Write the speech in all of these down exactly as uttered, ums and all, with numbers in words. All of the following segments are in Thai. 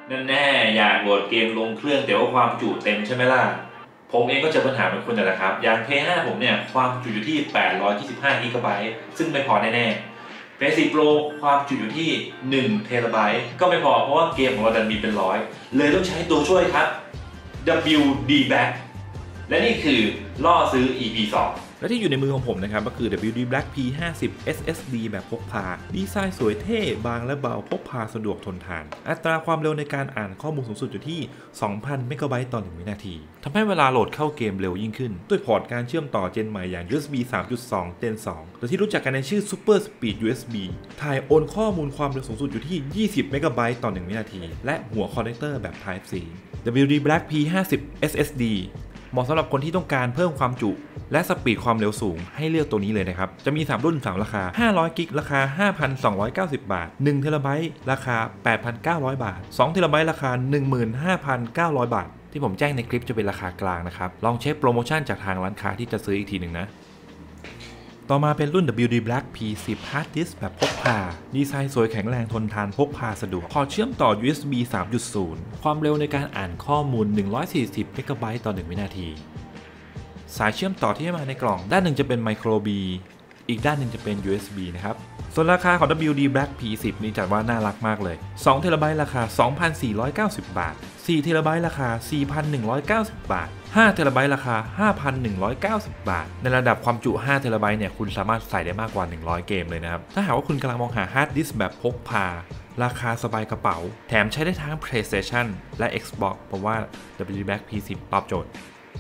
นั่นแน่อยากโหลดเกมลงเครื่องแต่ว่าความจุเต็มใช่ไหมล่ะผมเองก็เจอปัญหาเหมือนคุณนั่นแหละครับอย่าง เพย์ ห้า ผมเนี่ยความจุอยู่ที่แปดร้อยยี่สิบห้ากิกะไบต์ซึ่งไม่พอแน่ๆ เพย์ โฟร์ Pro ความจุอยู่ที่หนึ่งเทราไบต์ก็ไม่พอเพราะว่าเกมของเราดันมีเป็นร้อยเลยต้องใช้ตัวช่วยครับ ดับเบิลยู ดี Black และนี่คือล่อซื้อ อี พี สองและที่อยู่ในมือของผมนะครับก็คือ ดับเบิลยู ดี Black พี ห้าสิบ เอส เอส ดี แบบพกพาดีไซน์สวยเท่บางและเบาพกพาสะดวกทนทานอัตราความเร็วในการอ่านข้อมูลสูงสุดอยู่ที่ สองพัน เมกะไบต์ต่อหนึ่งวินาทีทำให้เวลาโหลดเข้าเกมเร็วยิ่งขึ้นด้วยพอร์ตการเชื่อมต่อเจนใหม่อย่าง ยู เอส บี สามจุดสอง เจน สอง หรือที่รู้จักกันในชื่อ Super Speed ยู เอส บี ถ่ายโอนข้อมูลความเร็วสูงสุดอยู่ที่ ยี่สิบ เมกะไบต์ต่อหนึ่งวินาทีและหัวคอนเนคเตอร์แบบ Type C ดับเบิลยู ดี Black พี ห้าสิบ เอส เอส ดีเหมาะสำหรับคนที่ต้องการเพิ่มความจุและสปีดความเร็วสูงให้เลือกตัวนี้เลยนะครับจะมีสามรุ่นสามราคาห้าร้อยกิกราคา ห้าพันสองร้อยเก้าสิบ บาทหนึ่งเทราไบต์ราคา แปดพันเก้าร้อย บาทสองเทราไบต์ราคา หนึ่งหมื่นห้าพันเก้าร้อย บาทที่ผมแจ้งในคลิปจะเป็นราคากลางนะครับลองเช็คโปรโมชั่นจากทางร้านค้าที่จะซื้ออีกทีหนึ่งนะต่อมาเป็นรุ่น ดับเบิลยู ดี Black พี สิบ Hard Disk แบบพกพาดีไซน์สวยแข็งแรงทนทานพกพาสะดวกพอร์ตเชื่อมต่อ ยู เอส บี สามจุดศูนย์ ความเร็วในการอ่านข้อมูลหนึ่งร้อยสี่สิบเมกะไบต์ต่อหนึ่งวินาทีสายเชื่อมต่อที่ให้มาในกล่องด้านหนึ่งจะเป็น Micro B อีกด้านหนึ่งจะเป็น ยู เอส บี นะครับส่วนราคาของ ดับเบิลยู ดี Black พี สิบ นี่จัดว่าน่ารักมากเลยสองเทราไบต์ราคา สองพันสี่ร้อยเก้าสิบ บาทสี่เทราไบต์ราคา สี่พันหนึ่งร้อยเก้าสิบ บาทห้าเทราไบต์ราคา ห้าพันหนึ่งร้อยเก้าสิบ บาทในระดับความจุห้าเทราไบต์เนี่ยคุณสามารถใส่ได้มากกว่าหนึ่งร้อยเกมเลยนะครับถ้าหากว่าคุณกำลังมองหาฮาร์ดดิสก์แบบพกพาราคาสบายกระเป๋าแถมใช้ได้ทั้ง PlayStation และ Xbox ผมว่า ดับเบิลยู ดี Black พี สิบ ตอบโจทย์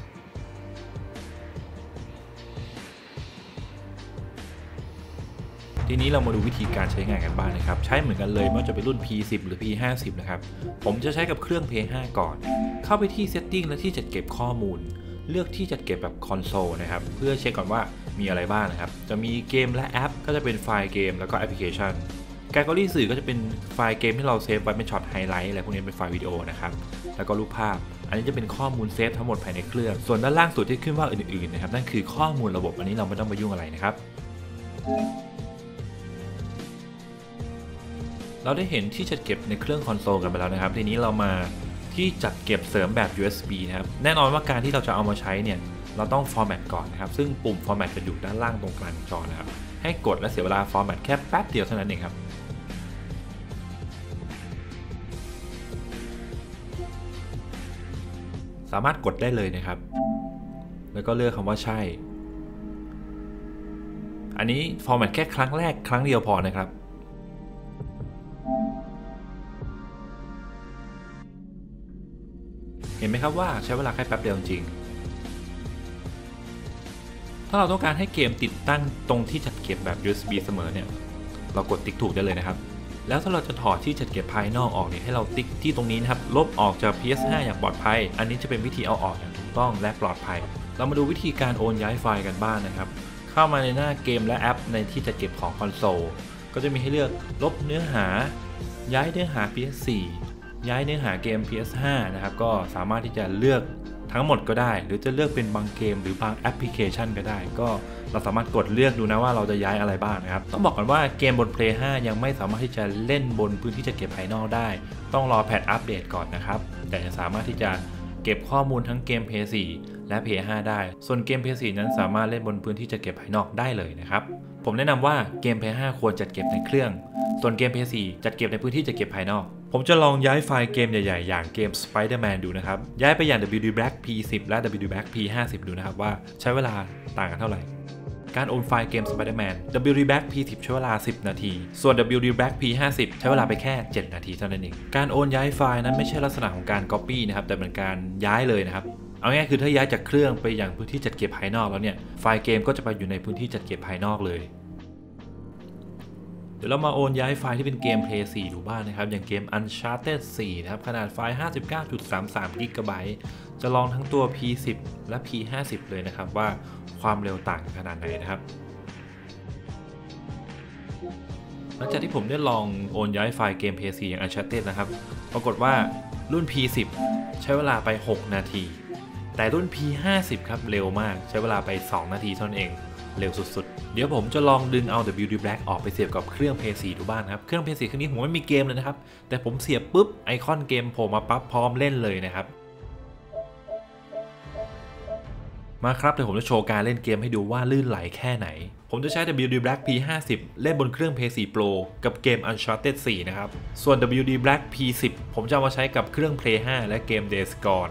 ทีนี้เรามาดูวิธีการใช้งานกันบ้าง น, นะครับใช้เหมือนกันเลยไม่ว่าจะเป็นรุ่น พี สิบ หรือ พี ห้าสิบ นะครับผมจะใช้กับเครื่อง เพย์ ห้า ก่อนเข้าไปที่ Setting และที่จัดเก็บข้อมูลเลือกที่จัดเก็บแบบคอนโซลนะครับเพื่อเช็คก่อนว่ามีอะไรบ้างนะครับจะมีเกมและแอปก็จะเป็นไฟล์เกมแล้วก็แอปพลิเคชันแกลเลอรี่สื่อก็จะเป็นไฟล์เกมที่เราเซฟไว้เป็นช็อตไฮไลท์อะไรพวกนี้เป็นไฟล์วิดีโอนะครับแล้วก็รูปภาพอันนี้จะเป็นข้อมูลเซฟทั้งหมดภายในเครื่องส่วนด้านล่างสุดที่ขึ้นว่าอื่นๆนะครับนั่นคือข้อมูลระบบอันนี้เราไม่ต้องไปยุ่งอะไรนะครับเราได้เห็นที่จัดเก็บในเครื่องคอนโซลกันไปแล้วนะครับทีนี้เรามาที่จัดเก็บเสริมแบบ ยู เอส บี นะครับแน่นอนว่าการที่เราจะเอามาใช้เนี่ยเราต้องฟอร์แมตก่อนนะครับซึ่งปุ่มฟอร์แมตจะอยู่ด้านล่างตรงกลางจอนะครับให้กดและเสียเวลาฟอร์แมตแค่แป๊บเดียวเท่านั้นเองครับสามารถกดได้เลยนะครับแล้วก็เลือกคำว่าใช่อันนี้ฟอร์แมตแค่ครั้งแรกครั้งเดียวพอนะครับเห็นไหมครับว่าใช้เวลาแค่แป๊บเดียวจริงถ้าเราต้องการให้เกมติดตั้งตรงที่จัดเก็บแบบ ยู เอส บี เสมอเนี่ยเรากดติ๊กถูกได้เลยนะครับแล้วถ้าเราจะถอดที่จัดเก็บภายนอกออกเนี่ยให้เราติ๊กที่ตรงนี้นะครับลบออกจาก พี เอส ห้า อย่างปลอดภัยอันนี้จะเป็นวิธีเอาออกอย่างถูกต้องและปลอดภัยเรามาดูวิธีการโอนย้ายไฟล์กันบ้าง นะครับเข้ามาในหน้าเกมและแอปในที่จัดเก็บของคอนโซลก็จะมีให้เลือกลบเนื้อหาย้ายเนื้อหา พี เอส โฟร์ ย้ายเนื้อหาเกม พี เอส ห้า นะครับก็สามารถที่จะเลือกทั้งหมดก็ได้หรือจะเลือกเป็นบางเกมหรือบางแอปพลิเคชันก็ได้ก็เราสามารถกดเลือกดูนะว่าเราจะย้ายอะไรบ้างนะครับต้องบอกก่อนว่าเกมบน เพลย์ ห้า ยังไม่สามารถที่จะเล่นบนพื้นที่จัดเก็บภายนอกได้ต้องรอแพทอัปเดตก่อนนะครับแต่จะสามารถที่จะเก็บข้อมูลทั้งเกม เพลย์ โฟร์ และ เพลย์ ห้า ได้ส่วนเกม เพลย์ โฟร์ นั้นสามารถเล่นบนพื้นที่จัดเก็บภายนอกได้เลยนะครับผมแนะนำว่าเกม เพลย์ ห้า ควรจัดเก็บในเครื่องส่วนเกม เพลย์ โฟร์ จัดเก็บในพื้นที่จัดเก็บภายนอกผมจะลองย้ายไฟล์เกมใหญ่ๆอย่างเกม Spider-Man ดูนะครับย้ายไปอย่าง ดับเบิลยู ดี Black พี สิบ และ ดับเบิลยู ดี Black พี ห้าสิบ ดูนะครับว่าใช้เวลาต่างกันเท่าไหร่การโอนไฟล์เกม Spider-Man ดับเบิลยู ดี Black พี สิบ ใช้เวลาสิบนาทีส่วน ดับเบิลยู ดี Black พี ห้าสิบ ใช้เวลาไปแค่เจ็ดนาทีเท่านั้นเองการโอนย้ายไฟล์นั้นไม่ใช่ลักษณะของการ Copy นะครับแต่เป็นการย้ายเลยนะครับเอาง่ายคือถ้าย้ายจากเครื่องไปยังพื้นที่จัดเก็บภายนอกแล้วเนี่ยไฟล์เกมก็จะไปอยู่ในพื้นที่จัดเก็บภายนอกเลยเดี๋ยวเรามาโอนย้ายไฟล์ที่เป็นเกม เพลย์ โฟร์ ดูบ้าง นะครับอย่างเกม Uncharted โฟร์ นะครับขนาดไฟล์ ห้าสิบเก้าจุดสามสาม กิกะไบต์จะลองทั้งตัว พี สิบ และ พี ห้าสิบ เลยนะครับว่าความเร็วต่างกันขนาดไหนนะครับหลังจากที่ผมได้ลองโอนย้ายไฟล์เกม เพลย์ โฟร์ อย่าง Uncharted นะครับปรากฏว่ารุ่น พี สิบ ใช้เวลาไปหกนาทีแต่รุ่น พี ห้าสิบ ครับเร็วมากใช้เวลาไปสองนาทีเท่านั้นเองเร็วสุดๆเดี๋ยวผมจะลองดึงเอา ดับเบิลยู ดี Black ออกไปเสียบกับเครื่อง พี โฟร์ ดูบ้างครับเครื่อง พี โฟร์ เครื่องนี้ผมไม่มีเกมเลยนะครับแต่ผมเสียบปุ๊บไอคอนเกมโผล่มาปั๊บพร้อมเล่นเลยนะครับมาครับเดี๋ยวผมจะโชว์การเล่นเกมให้ดูว่าลื่นไหลแค่ไหนผมจะใช้ ดับเบิลยู ดี Black พี ห้าสิบ เล่นบนเครื่อง พี โฟร์ Pro กับเกม Uncharted โฟร์ นะครับส่วน ดับเบิลยู ดี Black พี สิบ ผมจะเอามาใช้กับเครื่อง Play ห้า และเกม Days Gone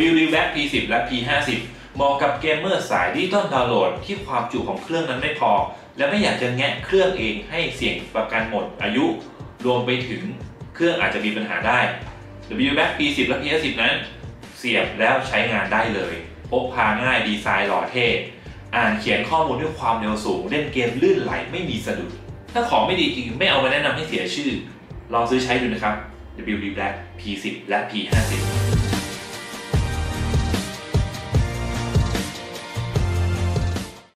ดับเบิลยู ดี Black พี สิบ และ พี ห้าสิบ เหมาะกับเกมเมอร์สายดิจิตอลดาวน์โหลดที่ความจุของเครื่องนั้นไม่พอและไม่อยากจะแงะเครื่องเองให้เสี่ยงประกันหมดอายุรวมไปถึงเครื่องอาจจะมีปัญหาได้ ดับเบิลยู Black พี สิบ และ พี ห้าสิบ นั้นเสียบแล้วใช้งานได้เลยพกพาง่ายดีไซน์หล่อเท่อ่านเขียนข้อมูลด้วยความเร็วสูงเล่นเกมลื่นไหลไม่มีสะดุดถ้าของไม่ดีจริงไม่เอามาแนะนำให้เสียชื่อลองซื้อใช้ดูนะครับ ดับเบิลยู ดี Black พี สิบ และ พี ห้าสิบ